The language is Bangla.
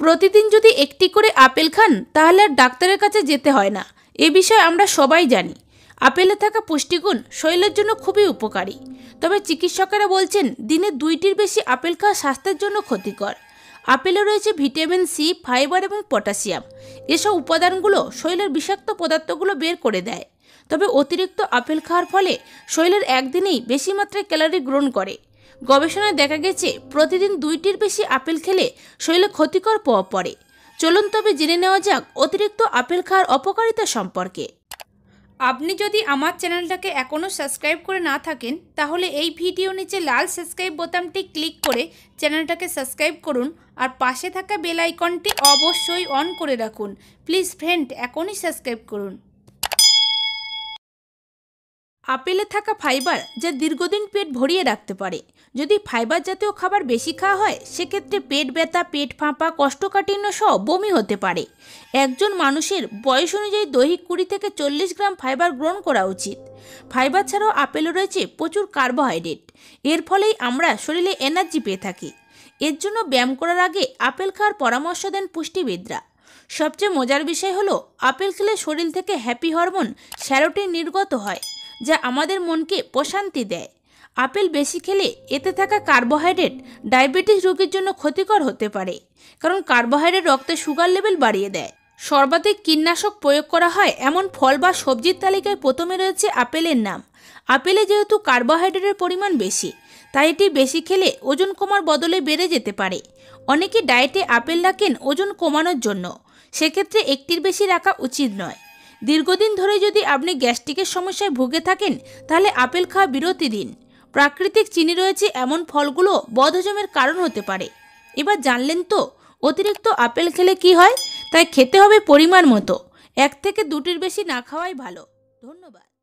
প্রতিদিন যদি একটি করে আপেল খান তাহলে আর ডাক্তারের কাছে যেতে হয় না। এ বিষয়ে আমরা সবাই জানি। আপেলে থাকা পুষ্টিগুণ শরীরের জন্য খুবই উপকারী। তবে চিকিৎসকেরা বলছেন দিনে 2টির বেশি আপেল খাওয়া স্বাস্থ্যের জন্য ক্ষতিকর। আপেলে রয়েছে ভিটামিন সি, ফাইবার এবং পটাশিয়াম। এসব উপাদানগুলো শরীরের বিষাক্ত পদার্থগুলো বের করে দেয়। তবে অতিরিক্ত আপেল খাওয়ার ফলে শরীরের একদিনেই বেশি মাত্রায় ক্যালোরি গ্রহণ করে। গবেষণায় দেখা গেছে প্রতিদিন 2টির বেশি আপেল খেলে শরীরে ক্ষতিকর প্রভাব পড়ে। চলুন তবে জেনে নেওয়া যাক অতিরিক্ত আপেল খাওয়ার অপকারিতা সম্পর্কে। আপনি যদি আমার চ্যানেলটাকে এখনও সাবস্ক্রাইব করে না থাকেন তাহলে এই ভিডিও নিচে লাল সাবস্ক্রাইব বোতামটি ক্লিক করে চ্যানেলটাকে সাবস্ক্রাইব করুন আর পাশে থাকা বেল আইকনটি অবশ্যই অন করে রাখুন। প্লিজ ফ্রেন্ড, এখনই সাবস্ক্রাইব করুন। আপেলে থাকা ফাইবার যা দীর্ঘদিন পেট ভরিয়ে রাখতে পারে। যদি ফাইবার জাতীয় খাবার বেশি খাওয়া হয় সেক্ষেত্রে পেট ব্যথা, পেট ফাঁপা, কোষ্ঠকাঠিন্য সহ বমি হতে পারে। একজন মানুষের বয়স অনুযায়ী দৈহিক 20 থেকে 40 গ্রাম ফাইবার গ্রহণ করা উচিত। ফাইবার ছাড়াও আপেলে রয়েছে প্রচুর কার্বোহাইড্রেট। এর ফলেই আমরা শরীরে এনার্জি পেয়ে থাকি। এর জন্য ব্যায়াম করার আগে আপেল খাওয়ার পরামর্শ দেন পুষ্টিবিদরা। সবচেয়ে মজার বিষয় হলো আপেল খেলে শরীর থেকে হ্যাপি হরমোন সেরোটোনিন নির্গত হয়, যা আমাদের মনকে প্রশান্তি দেয়। আপেল বেশি খেলে এতে থাকা কার্বোহাইড্রেট ডায়াবেটিস রোগীর জন্য ক্ষতিকর হতে পারে, কারণ কার্বোহাইড্রেট রক্তে সুগার লেভেল বাড়িয়ে দেয়। সর্বাধিক কীটনাশক প্রয়োগ করা হয় এমন ফল বা সবজির তালিকায় প্রথমে রয়েছে আপেলের নাম। আপেলে যেহেতু কার্বোহাইড্রেটের পরিমাণ বেশি, তাই এটি বেশি খেলে ওজন কমার বদলে বেড়ে যেতে পারে। অনেকে ডায়েটে আপেল রাখেন ওজন কমানোর জন্য, সেক্ষেত্রে একটির বেশি রাখা উচিত নয়। দীর্ঘদিন ধরে যদি আপনি গ্যাস্ট্রিকের সমস্যায় ভুগে থাকেন তাহলে আপেল খাওয়া বিরতি দিন। প্রাকৃতিক চিনি রয়েছে এমন ফলগুলো বদহজমের কারণ হতে পারে। এবার জানলেন তো অতিরিক্ত আপেল খেলে কি হয়। তাই খেতে হবে পরিমাণ মতো। 1 থেকে 2টির বেশি না খাওয়াই ভালো। ধন্যবাদ।